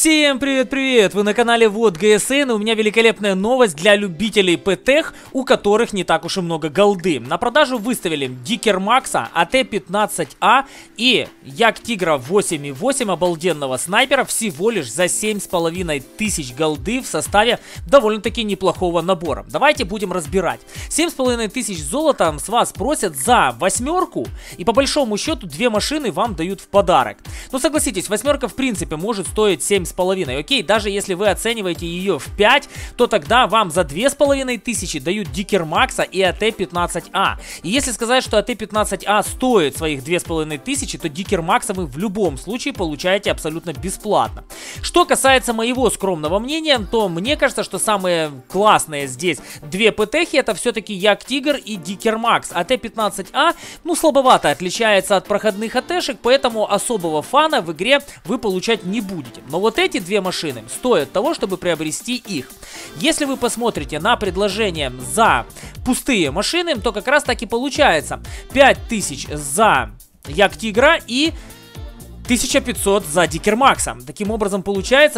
Всем привет-привет! Вы на канале Вот ГСН, и у меня великолепная новость для любителей ПТХ, у которых не так уж и много голды. На продажу выставили Дикер Макса, АТ-15А и Як Тигра 8.8 обалденного снайпера всего лишь за 7500 голды в составе довольно-таки неплохого набора. Давайте будем разбирать. 7500 золота с вас просят за восьмерку, и по большому счету две машины вам дают в подарок. Но согласитесь, восьмерка в принципе может стоить 7,5. Окей, даже если вы оцениваете ее в 5, то тогда вам за 2500 дают Дикер Макса и АТ-15А. И если сказать, что АТ-15А стоит своих 2500, то Дикер Макса вы в любом случае получаете абсолютно бесплатно. Что касается моего скромного мнения, то мне кажется, что самые классные здесь две ПТХи это все-таки Як Тигр и Дикер Макс. АТ-15А, ну, слабовато отличается от проходных АТшек, поэтому особого фана в игре вы получать не будете. Но вот эти две машины стоят того, чтобы приобрести их. Если вы посмотрите на предложение за пустые машины, то как раз так и получается. 5000 за Як Тигра и 1500 за Дикер Макса. Таким образом получается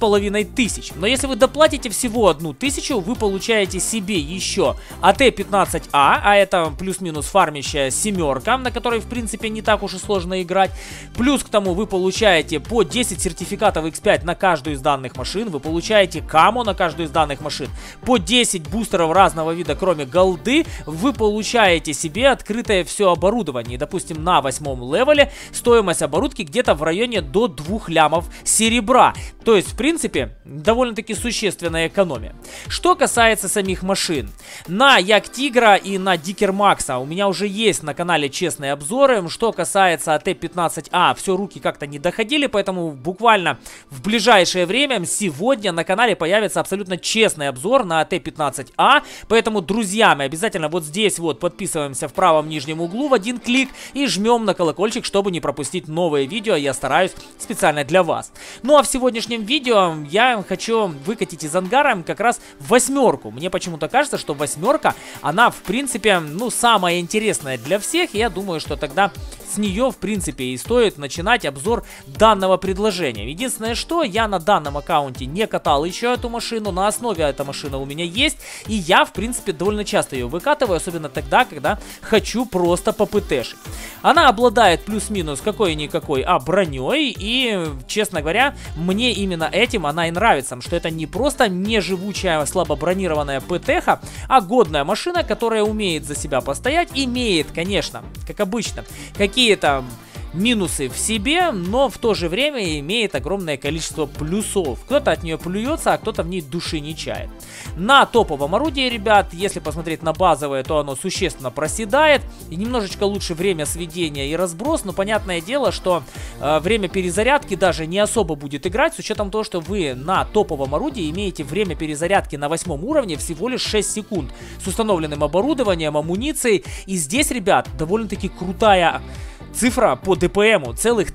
6500. Но если вы доплатите всего 1000, вы получаете себе еще АТ-15А, а это плюс-минус фармящая семерка, на которой в принципе не так уж и сложно играть. Плюс к тому вы получаете по 10 сертификатов X5 на каждую из данных машин. Вы получаете камо на каждую из данных машин. По 10 бустеров разного вида, кроме голды, вы получаете себе открытое все оборудование. И, допустим, на 8-м левеле стоимость оборудки где-то в районе до 2 лямов серебра. То есть, в принципе, довольно-таки существенная экономия. Что касается самих машин. На Як Тигра и на Дикер Макса у меня уже есть на канале честные обзоры. Что касается АТ-15А, все, руки как-то не доходили, поэтому буквально в ближайшее время, сегодня на канале появится абсолютно честный обзор на АТ-15А. Поэтому, друзья, мы обязательно вот здесь вот подписываемся в правом нижнем углу в один клик и жмем на колокольчик, чтобы не пропустить новые видео. Я стараюсь специально для вас. Ну а в сегодняшнем видео я хочу выкатить из ангара как раз восьмерку. Мне почему-то кажется, что восьмерка, она в принципе, ну, самая интересная для всех. И я думаю, что тогда с нее в принципе и стоит начинать обзор данного предложения. Единственное, что я на данном аккаунте не катал еще эту машину. На основе эта машина у меня есть. И я в принципе довольно часто ее выкатываю, особенно тогда, когда хочу просто попытешить. Она обладает плюс-минус какой-никакой броней, и, честно говоря, мне именно этим она и нравится, что это не просто неживучая, слабо бронированная ПТХ, а годная машина, которая умеет за себя постоять, имеет, конечно, как обычно, какие-то минусы в себе, но в то же время имеет огромное количество плюсов. Кто-то от нее плюется, а кто-то в ней души не чает. На топовом орудии, ребят, если посмотреть на базовое, то оно существенно проседает. И немножечко лучше время сведения и разброс, но понятное дело, что время перезарядки даже не особо будет играть, с учетом того, что вы на топовом орудии имеете время перезарядки на 8 уровне всего лишь 6 секунд с установленным оборудованием, амуницией. И здесь, ребят, довольно-таки крутая цифра по ДПМу, целых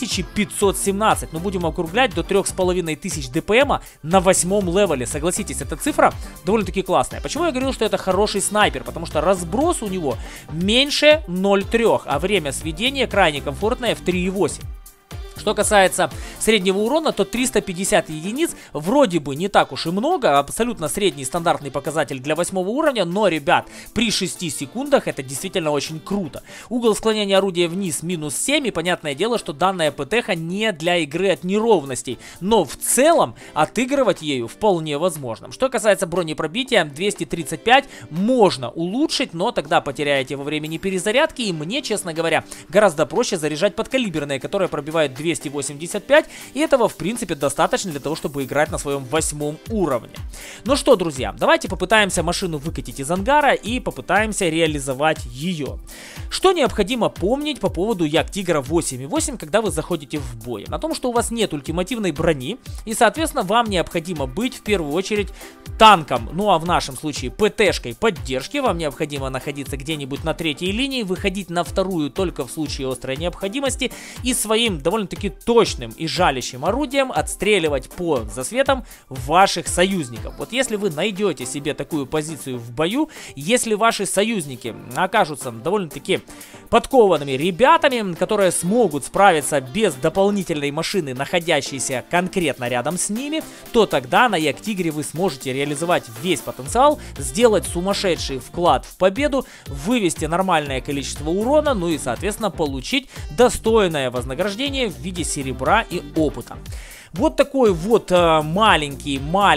3517. Но будем округлять до 3500 ДПМа на 8-м левеле. Согласитесь, эта цифра довольно-таки классная. Почему я говорил, что это хороший снайпер? Потому что разброс у него меньше 0,3, а время сведения крайне комфортное в 3,8. Что касается среднего урона, то 350 единиц вроде бы не так уж и много, абсолютно средний стандартный показатель для 8 уровня, но, ребят, при 6 секундах это действительно очень круто. Угол склонения орудия вниз минус 7, и понятное дело, что данная ПТХ не для игры от неровностей, но в целом отыгрывать ею вполне возможно. Что касается бронепробития, 235 можно улучшить, но тогда потеряете во времени перезарядки, и мне, честно говоря, гораздо проще заряжать подкалиберные, которые пробивают 285, и этого в принципе достаточно для того, чтобы играть на своем 8 уровне. Ну что, друзья, давайте попытаемся машину выкатить из ангара и попытаемся реализовать ее. Что необходимо помнить по поводу Як Тигра 8.8, когда вы заходите в бой? На том, что у вас нет ультимативной брони, и соответственно вам необходимо быть в первую очередь танком, ну а в нашем случае ПТшкой поддержки. Вам необходимо находиться где-нибудь на 3-й линии, выходить на 2-ю только в случае острой необходимости и своим довольно-таки точным и жалящим орудием отстреливать по засветам ваших союзников. Вот если вы найдете себе такую позицию в бою, если ваши союзники окажутся довольно-таки подкованными ребятами, которые смогут справиться без дополнительной машины, находящейся конкретно рядом с ними, то тогда на Як-Тигре вы сможете реализовать весь потенциал, сделать сумасшедший вклад в победу, вывести нормальное количество урона, ну и, соответственно, получить достойное вознаграждение в виде серебра и опыта. Вот такой вот маленький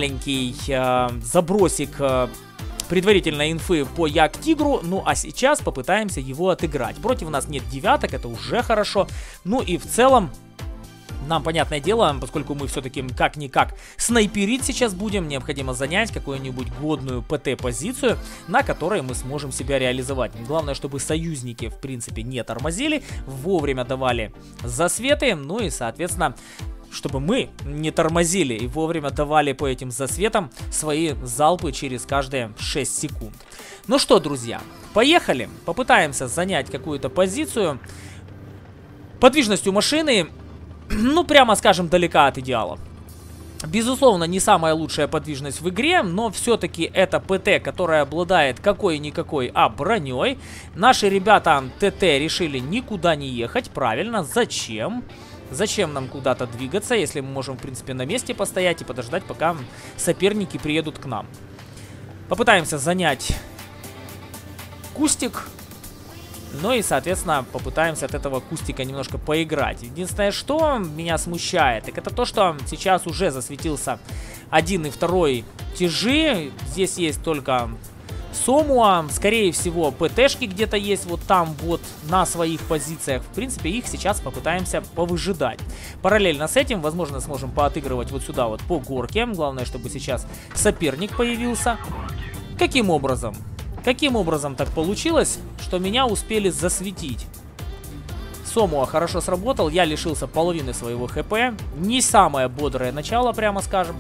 забросик предварительной инфы по Як-Тигру. Ну а сейчас попытаемся его отыграть. Против нас нет девяток, это уже хорошо. Ну и в целом, нам, понятное дело, поскольку мы все-таки как-никак снайперить сейчас будем, необходимо занять какую-нибудь годную ПТ-позицию, на которой мы сможем себя реализовать. Главное, чтобы союзники, в принципе, не тормозили, вовремя давали засветы, ну и, соответственно, чтобы мы не тормозили и вовремя давали по этим засветам свои залпы через каждые 6 секунд. Ну что, друзья, поехали. Попытаемся занять какую-то позицию. Подвижность у машины, ну, прямо скажем, далека от идеала. Безусловно, не самая лучшая подвижность в игре, но все-таки это ПТ, которая обладает какой-никакой, броней. Наши ребята ТТ решили никуда не ехать, правильно, зачем? Зачем нам куда-то двигаться, если мы можем, в принципе, на месте постоять и подождать, пока соперники приедут к нам. Попытаемся занять кустик. Ну и, соответственно, попытаемся от этого кустика немножко поиграть. Единственное, что меня смущает, так это то, что сейчас уже засветился 1 и 2 тяжи. Здесь есть только Сомуа, скорее всего, ПТшки где-то есть вот там вот на своих позициях. В принципе, их сейчас попытаемся повыжидать. Параллельно с этим, возможно, сможем поотыгрывать вот сюда вот по горке. Главное, чтобы сейчас соперник появился. Каким образом? Каким образом так получилось, что меня успели засветить? Сомуа хорошо сработал, я лишился половины своего ХП. Не самое бодрое начало, прямо скажем.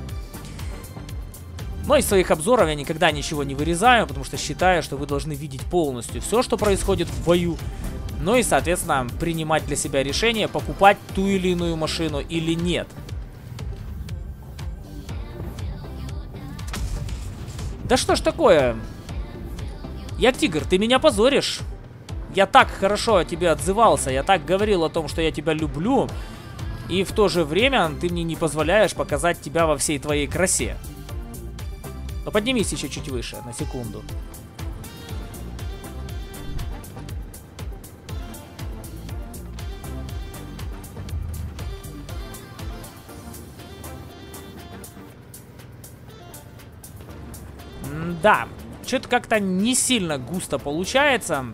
Но из своих обзоров я никогда ничего не вырезаю, потому что считаю, что вы должны видеть полностью все, что происходит в бою. Ну и, соответственно, принимать для себя решение, покупать ту или иную машину или нет. Да что ж такое? Як-Тигр, ты меня позоришь. Я так хорошо о тебе отзывался, я так говорил о том, что я тебя люблю. И в то же время ты мне не позволяешь показать тебя во всей твоей красе. Но поднимись еще чуть выше, на секунду. Да, что-то как-то не сильно густо получается.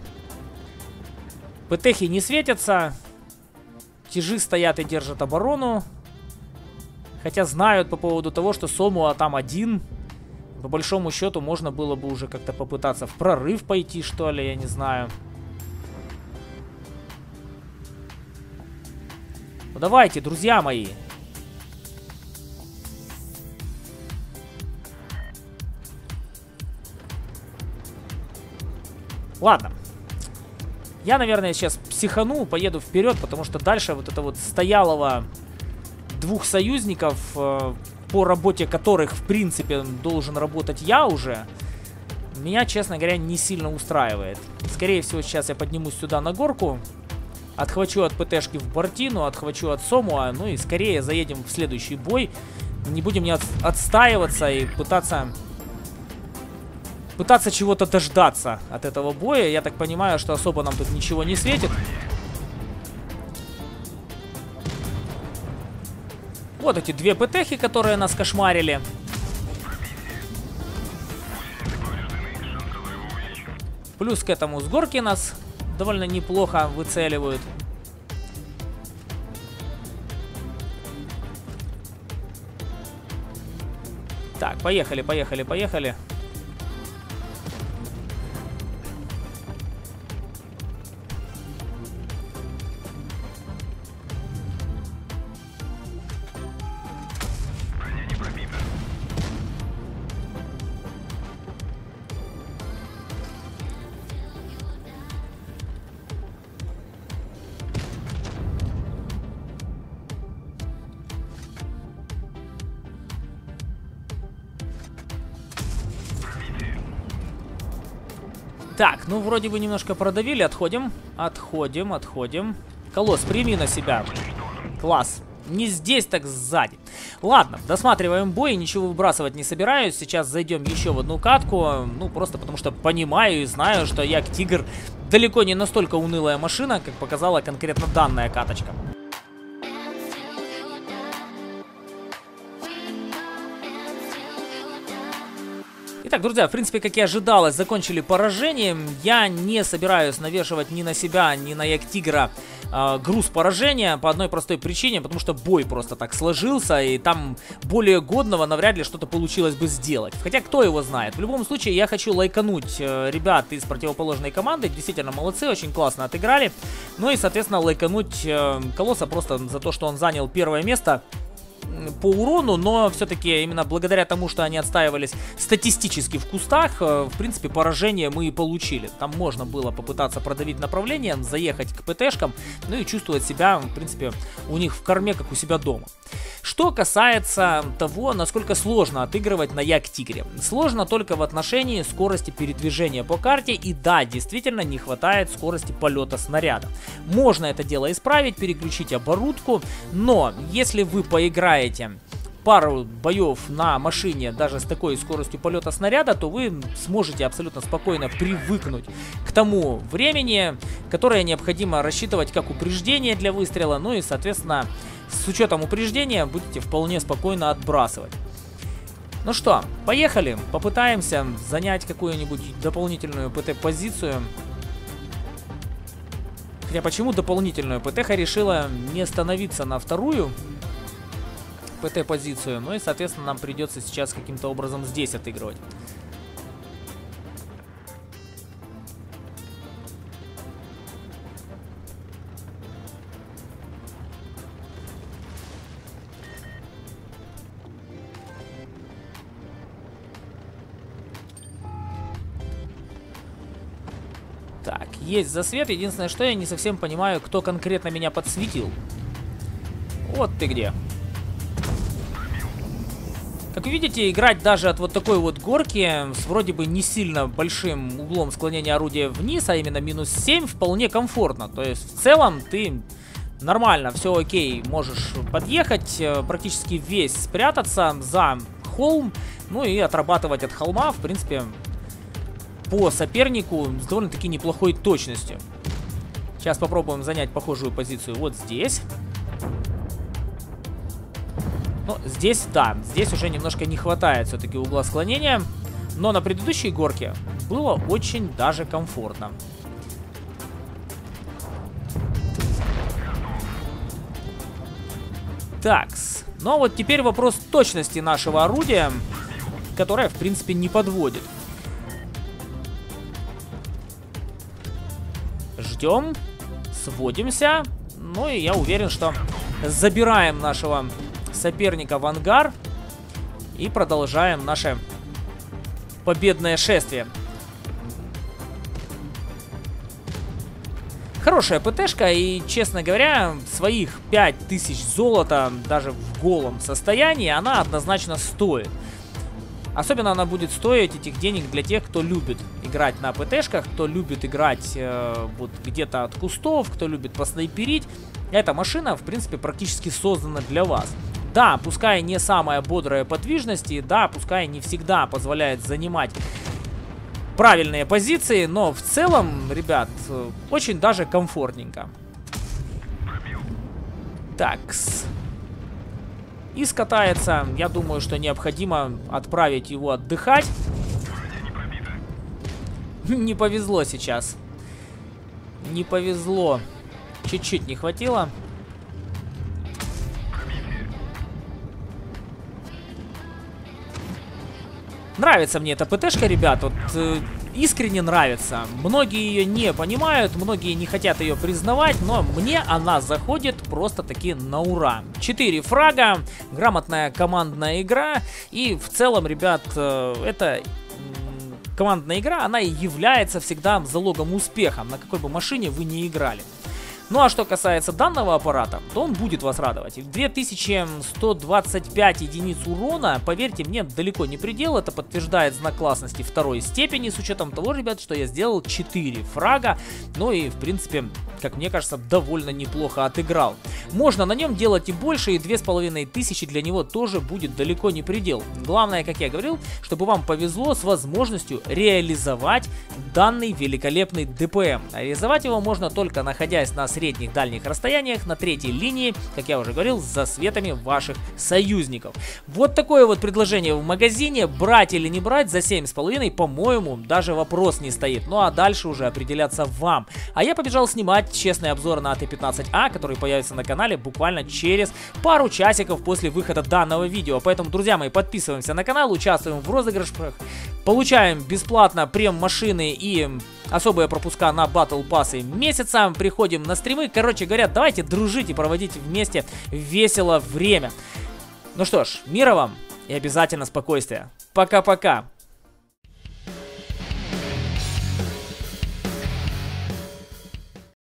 ПТхи не светятся. Тяжи стоят и держат оборону. Хотя знают по поводу того, что Сомуа там один. По большому счету можно было бы уже как-то попытаться в прорыв пойти, что ли, я не знаю. Ну давайте, друзья мои. Ладно. Я, наверное, сейчас психану, поеду вперед, потому что дальше вот это вот стоялого двух союзников, по работе которых, в принципе, должен работать я уже, меня, честно говоря, не сильно устраивает. Скорее всего, сейчас я поднимусь сюда на горку, отхвачу от ПТшки в Бортину, отхвачу от Сомуа, ну и скорее заедем в следующий бой. Не будем не отстаиваться и пытаться чего-то дождаться от этого боя. Я так понимаю, что особо нам тут ничего не светит. Вот эти две ПТхи, которые нас кошмарили. Плюс к этому с горки нас довольно неплохо выцеливают. Так, поехали, поехали, поехали. Так, ну вроде бы немножко продавили, отходим. Отходим. Колосс, прими на себя. Класс. Не здесь, так сзади. Ладно, досматриваем бой, ничего выбрасывать не собираюсь. Сейчас зайдем еще в одну катку. Ну, просто потому что понимаю и знаю, что Як-Тигр далеко не настолько унылая машина, как показала конкретно данная каточка. Итак, друзья, в принципе, как и ожидалось, закончили поражением. Я не собираюсь навешивать ни на себя, ни на Як-Тигра груз поражения по одной простой причине, потому что бой просто так сложился, и там более годного навряд ли что-то получилось бы сделать. Хотя, кто его знает. В любом случае, я хочу лайкануть ребят из противоположной команды. Действительно молодцы, очень классно отыграли. Ну и, соответственно, лайкануть Колосса просто за то, что он занял первое место по урону, но все-таки именно благодаря тому, что они отстаивались статистически в кустах, в принципе, поражение мы и получили. Там можно было попытаться продавить направление, заехать к ПТшкам, ну и чувствовать себя, в принципе, у них в корме, как у себя дома. Что касается того, насколько сложно отыгрывать на Як-Тигре. Сложно только в отношении скорости передвижения по карте, и да, действительно не хватает скорости полета снаряда. Можно это дело исправить, переключить оборудку, но если вы поиграете пару боев на машине даже с такой скоростью полета снаряда, то вы сможете абсолютно спокойно привыкнуть к тому времени, которое необходимо рассчитывать как упреждение для выстрела, ну и, соответственно, с учетом упреждения будете вполне спокойно отбрасывать. Ну что, поехали, попытаемся занять какую-нибудь дополнительную ПТ-позицию. Хотя почему дополнительную? ПТХ решила не становиться на вторую ПТ-позицию, ну и, соответственно, нам придется сейчас каким-то образом здесь отыгрывать. Так, есть засвет. Единственное, что я не совсем понимаю, кто конкретно меня подсветил. Вот ты где. Как вы видите, играть даже от вот такой вот горки с вроде бы не сильно большим углом склонения орудия вниз, а именно минус 7, вполне комфортно. То есть в целом ты нормально, все окей, можешь подъехать, практически весь спрятаться за холм, ну и отрабатывать от холма, в принципе, по сопернику с довольно-таки неплохой точностью. Сейчас попробуем занять похожую позицию вот здесь. Ну, здесь, да, здесь уже немножко не хватает все-таки угла склонения. Но на предыдущей горке было очень даже комфортно. Такс. Ну, а вот теперь вопрос точности нашего орудия, которое, в принципе, не подводит. Ждем, сводимся. Ну, и я уверен, что забираем нашего соперника в ангар и продолжаем наше победное шествие. Хорошая ПТшка, и, честно говоря, своих 5000 золота даже в голом состоянии она однозначно стоит. Особенно она будет стоить этих денег для тех, кто любит играть на ПТшках, кто любит играть вот где-то от кустов, кто любит поснайперить. Эта машина, в принципе, практически создана для вас. Да, пускай не самая бодрая подвижность, и да, пускай не всегда позволяет занимать правильные позиции, но в целом, ребят, очень даже комфортненько. Такс. И скатается. Я думаю, что необходимо отправить его отдыхать. Не повезло сейчас. Не повезло. Чуть-чуть не хватило. Нравится мне эта ПТшка, ребят, вот искренне нравится. Многие ее не понимают, многие не хотят ее признавать, но мне она заходит просто-таки на ура. 4 фрага, грамотная командная игра, и в целом, ребят, эта командная игра, она и является всегда залогом успеха, на какой бы машине вы ни играли. Ну а что касается данного аппарата, то он будет вас радовать. 2125 единиц урона, поверьте мне, далеко не предел. Это подтверждает знак классности второй степени, с учетом того, ребят, что я сделал 4 фрага. Ну и, в принципе, как мне кажется, довольно неплохо отыграл. Можно на нем делать и больше, и 2500 для него тоже будет далеко не предел. Главное, как я говорил, чтобы вам повезло с возможностью реализовать данный великолепный ДПМ. А реализовать его можно только находясь на средних дальних расстояниях, на третьей линии, как я уже говорил, с засветами ваших союзников. Вот такое вот предложение в магазине. Брать или не брать за 7,5, по-моему, даже вопрос не стоит. Ну а дальше уже определяться вам. А я побежал снимать честный обзор на АТ-15А, который появится на канале буквально через пару часиков после выхода данного видео. Поэтому, друзья мои, подписываемся на канал, участвуем в розыгрышах, получаем бесплатно прем-машины и особые пропуска на батл пассы месяца, приходим на стримы. Короче говоря, давайте дружить и проводить вместе весело время. Ну что ж, мира вам и обязательно спокойствия. Пока-пока.